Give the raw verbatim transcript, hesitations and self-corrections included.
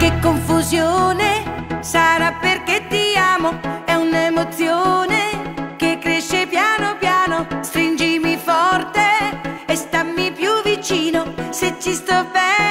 Che confusione, sarà perché ti amo, è un'emozione che cresce piano piano. Stringimi forte e stammi più vicino, se ci sto bene